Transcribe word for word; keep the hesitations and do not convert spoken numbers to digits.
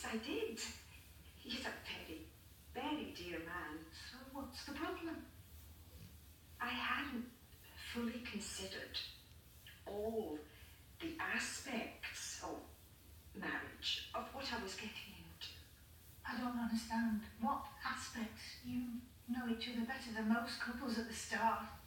I did. He's a very, very dear man. So what's the problem? I hadn't fully considered all the aspects of marriage, of what I was getting into. I don't understand. What aspects? You know each other better than most couples at the start.